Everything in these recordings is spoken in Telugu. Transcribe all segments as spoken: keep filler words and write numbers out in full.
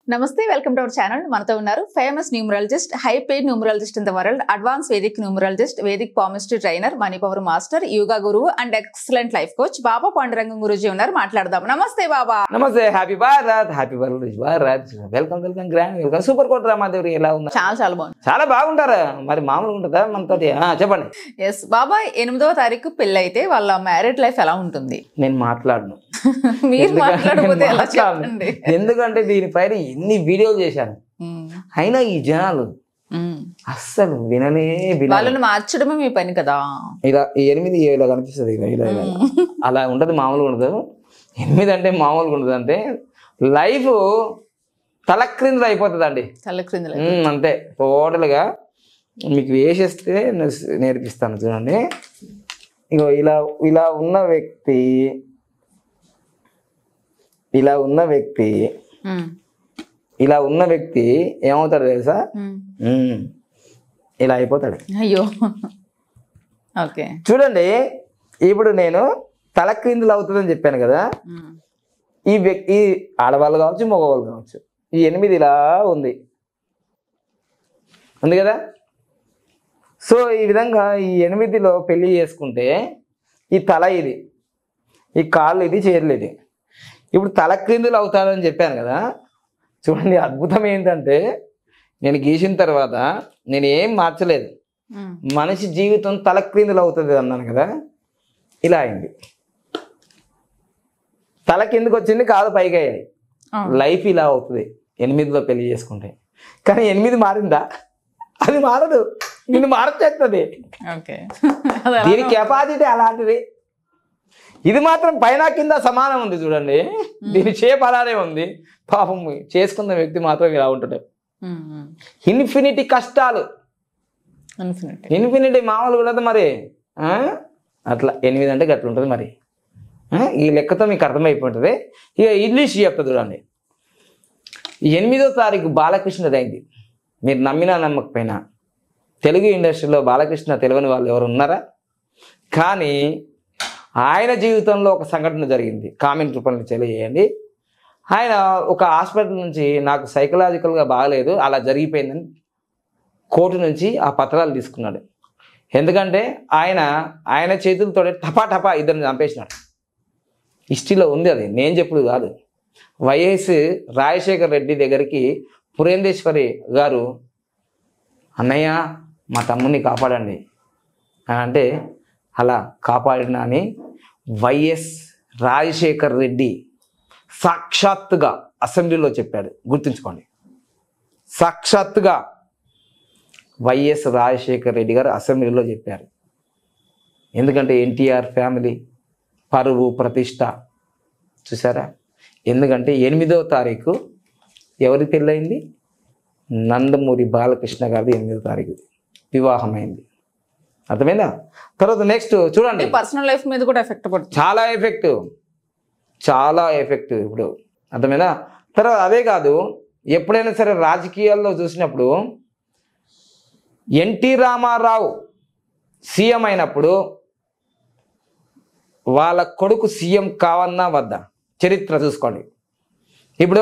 Namaste, welcome to our channel. Manatho unnaru famous numerologist, high paid numerologist in the world, advanced Vedic numerologist, Vedic palmistry trainer, money power master, yoga guru and excellent life coach Baba Panduranga Guruji unnaru maatladam. Namaste Baba. Namaste, happy Bharat, happy Bharat. Welcome, welcome, grand welcome. Super court Ramadevi ఎలా ఉన్నారు? చాలా చాలా బాగుంది. చాలా బాగుంటారు. మరి మామూలుగా ఉంటుందా మనతోటి? ఆ చెప్పండి. yes బాబా ఎనిమిదవ తారీఖు పెళ్లి అయితే వాళ్ళ మ్యారేజ్ లైఫ్ ఎలా ఉంటుంది? నేను మాట్లాడను. మీరు మాట్లాడకపోతే ఎలా చెప్పండి? ఎందుకంటే దీనిపైన ఎన్ని వీడియోలు చేశాను, అయినా ఈ జనాలు అస్సలు విననే విన వాళ్ళని మార్చడమే మీ పని కదా. ఇలా ఎనిమిది ఇలా కనిపిస్తుంది, ఇలా ఇలా ఇలా అలా ఉండదు, మామూలుగా ఉండదు. ఎనిమిది అంటే మామూలుగా ఉండదు, అంటే లైఫ్ తలక్రిందులు అయిపోతుంది అండి. తలక్రిందులు అంతే టోటల్గా. మీకు వేసేస్తే నేర్పిస్తాను చూడండి. ఇగో ఇలా ఇలా ఉన్న వ్యక్తి ఇలా ఉన్న వ్యక్తి ఇలా ఉన్న వ్యక్తి ఏమవుతాడు తెలుసా? ఇలా అయిపోతాడు. అయ్యో ఓకే చూడండి, ఇప్పుడు నేను తలక్రిందులు అవుతుందని చెప్పాను కదా. ఈ వ్యక్తి ఆడవాళ్ళు కావచ్చు, మగవాళ్ళు కావచ్చు. ఈ ఎనిమిది ఇలా ఉంది ఉంది కదా. సో ఈ విధంగా ఈ ఎనిమిదిలో పెళ్లి చేసుకుంటే ఈ తల ఇది, ఈ కాళ్ళు ఇది, చేతులు ఇది. ఇప్పుడు తలక్రిందులు అవుతాడని చెప్పాను కదా. చూడండి, అద్భుతం ఏంటంటే నేను గీసిన తర్వాత నేను ఏం మార్చలేదు. మనిషి జీవితం తలక్రిందులు అవుతుంది అన్నాను కదా, ఇలా అయింది. తల కిందకి వచ్చింది, కాదు పైకి అయ్యాయి. లైఫ్ ఇలా అవుతుంది ఎనిమిదిలో పెళ్లి చేసుకుంటే. కానీ ఎనిమిది మారిందా? అది మారదు, నిన్ను మార్చేస్తుంది. దీని కెపాసిటీ అలాంటిది. ఇది మాత్రం పైన కింద సమానం ఉంది చూడండి. దీని షేప్ అలానే ఉంది. పాపం చేసుకున్న వ్యక్తి మాత్రం ఇలా ఉంటాడు. ఇన్ఫినిటీ కష్టాలు, ఇన్ఫినిటీ మామూలు ఉండదు మరి. అట్లా ఎనిమిది అంటే గట్ల ఉంటుంది మరి. ఈ లెక్కతో మీకు అర్థమైపోతుంది. ఇక ఇంగ్లీష్ చెప్తా చూడండి. ఎనిమిదో తారీఖు బాలకృష్ణ అయింది. మీరు నమ్మినా నమ్మకపోయినా తెలుగు ఇండస్ట్రీలో బాలకృష్ణ తెలియని వాళ్ళు ఎవరు ఉన్నారా? కానీ ఆయన జీవితంలో ఒక సంఘటన జరిగింది, కామెంట్ రూపంలో తెలియజేయండి. ఆయన ఒక హాస్పిటల్ నుంచి నాకు సైకలాజికల్గా బాగలేదు, అలా జరిగిపోయిందని కోర్టు నుంచి ఆ పత్రాలు తీసుకున్నాడు. ఎందుకంటే ఆయన ఆయన చేతులతో టపా టపా ఇద్దరిని చంపేసినాడు. హిస్టరీలో ఉంది, అది నేను చెప్పుడు కాదు. వైఎస్ రాజశేఖర్ రెడ్డి దగ్గరికి పురేందేశ్వరి గారు, అన్నయ్య మా తమ్ముడిని కాపాడండి అని అంటే, అలా కాపాడినా అని వైఎస్ రాజశేఖర్ రెడ్డి సాక్షాత్తుగా అసెంబ్లీలో చెప్పాడు. గుర్తుంచుకోండి, సాక్షాత్తుగా వైఎస్ రాజశేఖర్ రెడ్డి గారు అసెంబ్లీలో చెప్పారు. ఎందుకంటే ఎన్టీఆర్ ఫ్యామిలీ పరువు ప్రతిష్ట చూసారా. ఎందుకంటే ఎనిమిదవ తారీఖు ఎవరి పెళ్ళయింది? నందమూరి బాలకృష్ణ గారిది ఎనిమిదో తారీఖు వివాహమైంది. అర్థమైందా? తర్వాత నెక్స్ట్ చూడండి, పర్సనల్ లైఫ్ మీద కూడా ఎఫెక్ట్ పడుతుంది. చాలా ఎఫెక్ట్, చాలా ఎఫెక్ట్ ఇప్పుడు. అర్థమైందా? తర్వాత అదే కాదు, ఎప్పుడైనా సరే రాజకీయాల్లో చూసినప్పుడు ఎన్టీ రామారావు సీఎం అయినప్పుడు వాళ్ళ కొడుకు సీఎం కావన్నా వద్దా? చరిత్ర చూసుకోండి. ఇప్పుడు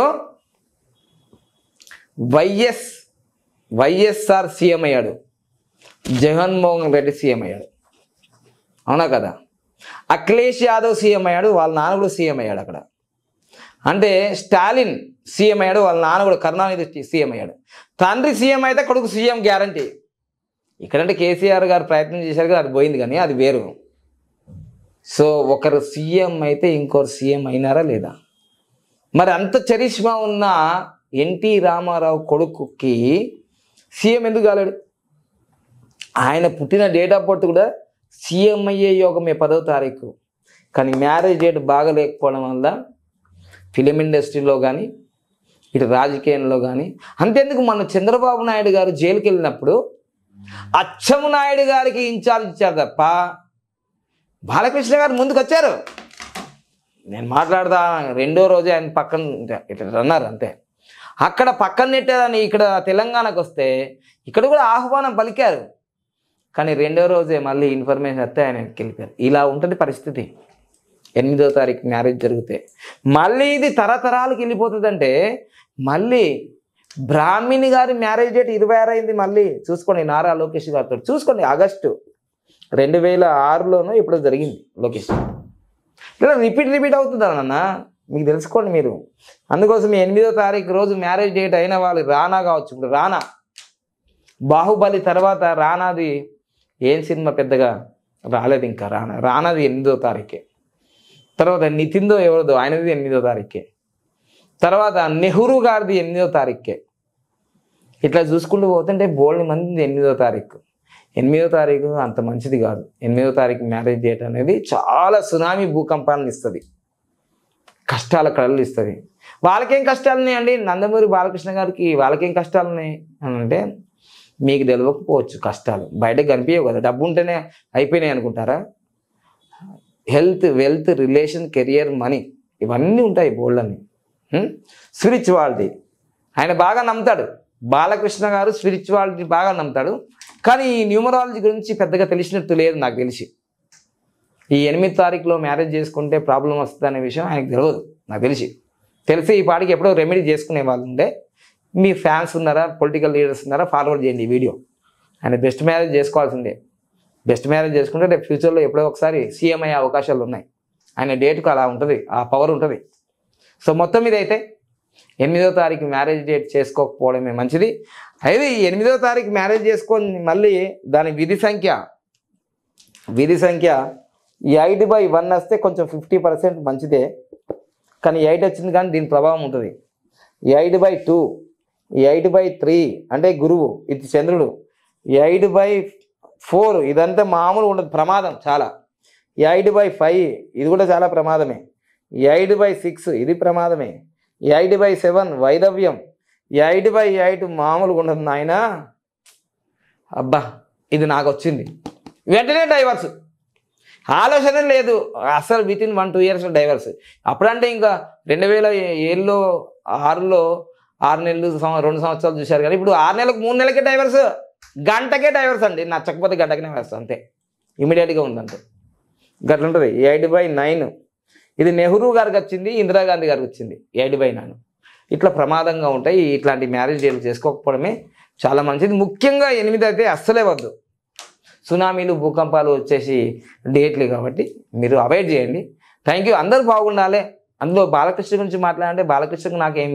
వైఎస్ వైఎస్ఆర్ సీఎం అయ్యాడు, జగన్మోహన్ రెడ్డి సీఎం అయ్యాడు, అవునా కదా. అఖిలేష్ యాదవ్ సీఎం అయ్యాడు, వాళ్ళ నాన్న కూడా సీఎం అయ్యాడు అక్కడ. అంటే స్టాలిన్ సీఎం అయ్యాడు, వాళ్ళ నాన్న కూడా కరుణానిధి సీఎం అయ్యాడు. తండ్రి సీఎం అయితే కొడుకు సీఎం గ్యారంటీ. ఇక్కడంటే కేసీఆర్ గారు ప్రయత్నం చేశారు కదా, అది పోయింది, కానీ అది వేరు. సో ఒకరు సీఎం అయితే ఇంకొకరు సీఎం అయినారా లేదా? మరి అంత చరిష్మా ఉన్న ఎన్టీ రామారావు కొడుకుకి సీఎం ఎందుకు కాలేడు? ఆయన పుట్టిన డేట్ ఆఫ్ బర్త్ కూడా సీఎం అయ్యే యోగమే పదవ తారీఖు. కానీ మ్యారేజ్ డేట్ బాగా లేకపోవడం వల్ల ఫిలిం ఇండస్ట్రీలో కానీ ఇటు రాజకీయంలో కానీ, అంతేందుకు మన చంద్రబాబు నాయుడు గారు జైలుకి వెళ్ళినప్పుడు అచ్చము నాయుడు గారికి ఇన్ఛార్జ్ ఇచ్చారు తప్ప బాలకృష్ణ గారు ముందుకు వచ్చారు. నేను మాట్లాడదా రెండో రోజే ఆయన పక్కన ఇట్లా అన్నారు అంతే. అక్కడ పక్కన నెట్టేదని ఇక్కడ తెలంగాణకు వస్తే ఇక్కడ కూడా ఆహ్వానం పలికారు. కానీ రెండో రోజే మళ్ళీ ఇన్ఫర్మేషన్ వస్తే ఆయన వెళ్ళిపోయారు. ఇలా ఉంటుంది పరిస్థితి. ఎనిమిదో తారీఖు మ్యారేజ్ జరిగితే మళ్ళీ ఇది తరతరాలకు వెళ్ళిపోతుందంటే మళ్ళీ బ్రాహ్మిణి గారి మ్యారేజ్ డేట్ ఇరవై ఆరు అయింది. మళ్ళీ చూసుకోండి నారా లోకేష్ గారితో చూసుకోండి, ఆగస్టు రెండు వేల ఆరులోనూ ఇప్పుడు జరిగింది లోకేష్. ఇలా రిపీట్ రిపీట్ అవుతుంది అన్న, మీకు తెలుసుకోండి మీరు. అందుకోసం ఎనిమిదో తారీఖు రోజు మ్యారేజ్ డేట్ అయిన వాళ్ళు రానా కావచ్చు. ఇప్పుడు రానా బాహుబలి తర్వాత రానాది ఏం సినిమా పెద్దగా రాలేదు, ఇంకా రానా రానాది ఎనిమిదో తారీఖే. తర్వాత నితిన్దో ఎవరిదో ఆయనది ఎనిమిదో తారీఖే. తర్వాత నెహ్రూ గారిది ఎనిమిదో తారీఖే. ఇట్లా చూసుకుంటూ పోతుంటే బోల్డ్ మంది ఎనిమిదో తారీఖు. ఎనిమిదో తారీఖు అంత మంచిది కాదు. ఎనిమిదో తారీఖు మ్యారేజ్ డేట్ అనేది చాలా సునామీ భూకంపాలను ఇస్తుంది, కష్టాల కళలు ఇస్తుంది. వాళ్ళకేం కష్టాలు ఉన్నాయండి, నందమూరి బాలకృష్ణ గారికి వాళ్ళకేం కష్టాలు ఉన్నాయి అని అంటే మీకు తెలియకపోవచ్చు. కష్టాలు బయటకు కనిపించవు కదా, డబ్బు ఉంటేనే అయిపోయినాయి అనుకుంటారా? Health, wealth, relation, career, money ఇవన్నీ ఉంటాయి బోల్డ్ అని. స్పిరిచువాలిటీ ఆయన బాగా నమ్ముతాడు, బాలకృష్ణ గారు స్పిరిచువాలిటీ బాగా నమ్ముతాడు. కానీ ఈ న్యూమరాలజీ గురించి పెద్దగా తెలిసినట్టు లేదు నాకు తెలిసి. ఈ ఎనిమిది తారీఖులో మ్యారేజ్ చేసుకుంటే ప్రాబ్లం వస్తుంది అనే విషయం ఆయనకు తెలియదు నాకు తెలిసి. తెలిసి ఈ పాటికి ఎప్పుడో రెమెడీ చేసుకునే వాళ్ళు ఉంటే మీ ఫ్యాన్స్ ఉన్నారా, పొలిటికల్ లీడర్స్ ఉన్నారా, ఫార్వర్డ్ చేయండి ఈ వీడియో. ఆయన బెస్ట్ మ్యారేజ్ చేసుకోవాల్సిందే. బెస్ట్ మ్యారేజ్ చేసుకుంటే రేపు ఫ్యూచర్లో ఎప్పుడో ఒకసారి సీఎం అయ్యే అవకాశాలు ఉన్నాయి. ఆయన డేట్కు అలా ఉంటుంది, ఆ పవర్ ఉంటుంది. సో మొత్తం మీద అయితే ఎనిమిదో తారీఖు మ్యారేజ్ డేట్ చేసుకోకపోవడమే మంచిది. అయితే ఈ ఎనిమిదో తారీఖు మ్యారేజ్ చేసుకొని మళ్ళీ దాని విధి సంఖ్య విధి సంఖ్య ఎయిట్ బై వన్ వస్తే కొంచెం ఫిఫ్టీ పర్సెంట్ మంచిదే. కానీ ఎయిట్ వచ్చింది కానీ దీని ప్రభావం ఉంటుంది. Eight by two, eight by three అంటే గురువు, ఇది చంద్రుడు. ఎయిట్ బై ఫోర్ ఇదంతా మామూలు ఉండదు, ప్రమాదం చాలా. ఎయిట్ బై ఫైవ్ ఇది కూడా చాలా ప్రమాదమే. ఎయిట్ బై సిక్స్ ఇది ప్రమాదమే. ఎయిట్ బై సెవెన్ వైదవ్యం. ఎయిట్ బై ఎయిట్ మామూలుగా ఉండదు నాయన. అబ్బా ఇది నాకు వచ్చింది వెంటనే డైవర్స్, ఆలోచన లేదు అసలు. With in one two years divorce. అప్పుడంటే ఇంకా రెండు వేల ఏళ్ళలో ఆరులో ఆరు నెలలు రెండు సంవత్సరాలు చూశారు కానీ ఇప్పుడు ఆరు నెలలకు మూడు నెలలకే డైవర్స్, గంటకే డైవర్స్ అండి. నచ్చకపోతే గంటకే డైవర్స్ అంతే, ఇమీడియట్గా ఉందంటే. గట్ల ఉంటుంది. ఎయిట్ బై నైన్ ఇది నెహ్రూ గారికి వచ్చింది, ఇందిరాగాంధీ గారికి వచ్చింది ఎయిట్ బై నైన్. ఇట్లా ప్రమాదంగా ఉంటాయి. ఇట్లాంటి మ్యారేజ్ డేట్లు చేసుకోకపోవడమే చాలా మంచిది. ముఖ్యంగా ఎనిమిది అయితే అస్సలే వద్దు. సునామీలు, భూకంపాలు వచ్చేసి డేట్లు కాబట్టి మీరు అవాయిడ్ చేయండి. Thank you. అందరూ బాగుండాలి. అందులో బాలకృష్ణ గురించి మాట్లాడంటే బాలకృష్ణకు నాకేం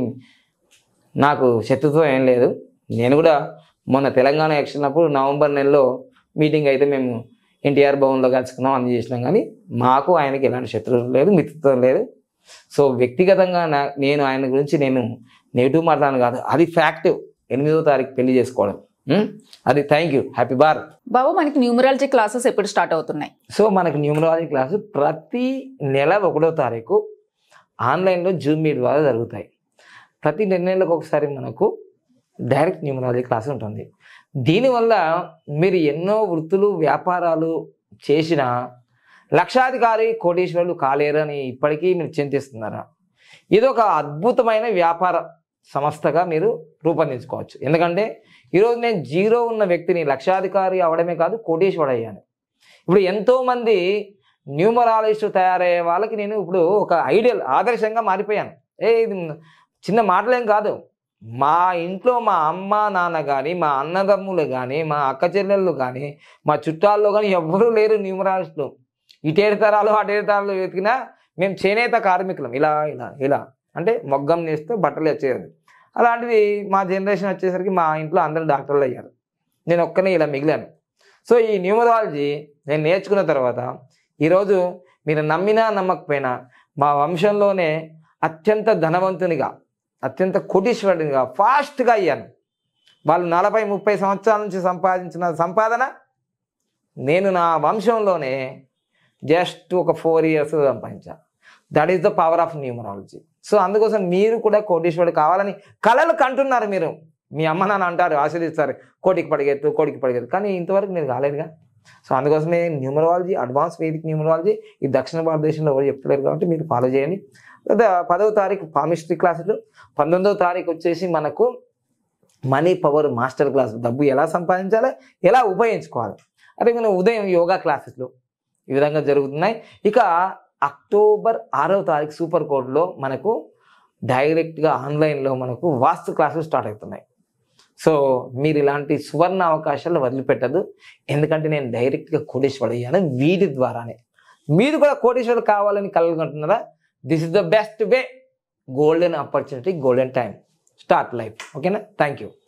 నాకు శత్రుత్వం ఏం లేదు. నేను కూడా మొన్న తెలంగాణ ఎలక్షన్ అప్పుడు నవంబర్ నెలలో మీటింగ్ అయితే మేము ఎన్టీఆర్ భవన్లో కలుసుకున్నాం, అన్ని చేసినాం. కానీ మాకు ఆయనకి ఎలాంటి శత్రుత్వం లేదు, మిత్రత్వం లేదు. సో వ్యక్తిగతంగా నా నేను ఆయన గురించి నేను నెగిటివ్ మాట్లాడను కాదు, అది ఫ్యాక్ట్. ఎనిమిదో తారీఖు పెళ్లి చేసుకోవడం అది. Thank you. Happy bar. బాబు మనకి న్యూమరాలజీ క్లాసెస్ ఎప్పుడు స్టార్ట్ అవుతున్నాయి? సో మనకి న్యూమరాలజీ క్లాసు ప్రతి నెల ఒకటో తారీఖు ఆన్లైన్లో జూమ్ మీట్ ద్వారా జరుగుతాయి. ప్రతి నెల నెలలకు ఒకసారి మనకు డైరెక్ట్ న్యూమరాలజీ క్లాస్ ఉంటుంది. దీనివల్ల మీరు ఎన్నో వృత్తులు, వ్యాపారాలు చేసిన లక్షాధికారి, కోటీశ్వరులు కాలేరు అని ఇప్పటికీ మీరు చింతిస్తున్నారా? ఇది ఒక అద్భుతమైన వ్యాపార సంస్థగా మీరు రూపొందించుకోవచ్చు. ఎందుకంటే ఈరోజు నేను జీరో ఉన్న వ్యక్తిని లక్షాధికారి అవడమే కాదు కోటీశ్వరుడు అయ్యాను. ఇప్పుడు ఎంతోమంది న్యూమరాలజిస్ట్ తయారయ్యే వాళ్ళకి నేను ఇప్పుడు ఒక ఐడియల్, ఆదర్శంగా మారిపోయాను. ఏ ఇది చిన్న మాటలేం కాదు. మా ఇంట్లో మా అమ్మ నాన్న కానీ, మా అన్నదమ్ములు కానీ, మా అక్క చెల్లెళ్ళు కానీ, మా చుట్టాల్లో కానీ ఎవ్వరూ లేరు న్యూమరాలజిస్టులు. ఇటేడు తరాలు అటేడు తరాలు వెతికినా మేము చేనేత కార్మికులం. ఇలా ఇలా ఇలా అంటే మొగ్గం నేస్తూ బట్టలు వచ్చేది. అలాంటిది మా జనరేషన్ వచ్చేసరికి మా ఇంట్లో అందరూ డాక్టర్లు అయ్యారు, నేను ఒక్కనే ఇలా మిగిలాను. సో ఈ న్యూమరాలజీ నేను నేర్చుకున్న తర్వాత ఈరోజు మీరు నమ్మినా నమ్మకపోయినా మా వంశంలోనే అత్యంత ధనవంతునిగా, అత్యంత కోటీశ్వరుడిగా ఫాస్ట్గా అయ్యాను. వాళ్ళు నలభై ముప్పై సంవత్సరాల నుంచి సంపాదించిన సంపాదన నేను నా వంశంలోనే జస్ట్ ఒక ఫోర్ ఇయర్స్ సంపాదించాను. That is the power of numerology. So అందుకోసం మీరు కూడా కోటీశ్వరుడు కావాలని కలలు కంటున్నారు. మీరు మీ అమ్మ నాన్న అంటారు, ఆశీర్దిస్తారు, కోటికి పడిగెత్తు కోటికి పడిగెత్తు, కానీ ఇంతవరకు మీరు కాలేదుగా. సో అందుకోసమే న్యూమరాలజీ, అడ్వాన్స్ వేదిక్ న్యూమరాలజీ ఈ దక్షిణ భారతదేశంలో ఎవరు చెప్తలేరు కాబట్టి మీరు ఫాలో చేయండి. లేదా పదవ తారీఖు పామిస్ట్రీ క్లాసులు, పంతొమ్మిదవ తారీఖు వచ్చేసి మనకు మనీ పవర్ మాస్టర్ క్లాసు, డబ్బు ఎలా సంపాదించాలి, ఎలా ఉపయోగించుకోవాలి. అదే మనం ఉదయం యోగా క్లాసెస్లు ఈ విధంగా జరుగుతున్నాయి. ఇక అక్టోబర్ ఆరవ తారీఖు సూపర్ కోడ్లో మనకు డైరెక్ట్గా ఆన్లైన్లో మనకు వాస్తు క్లాసులు స్టార్ట్ అవుతున్నాయి. సో మీరు ఇలాంటి సువర్ణ అవకాశాలు వదిలిపెట్టదు. ఎందుకంటే నేను డైరెక్ట్గా కోటేశ్వరుడు అయ్యాను వీటి ద్వారానే. మీరు కూడా కోటేశ్వరుడు కావాలని కలగంటున్నారా? This is the best way, golden opportunity, golden time, start life. ఓకేనా? Thank you.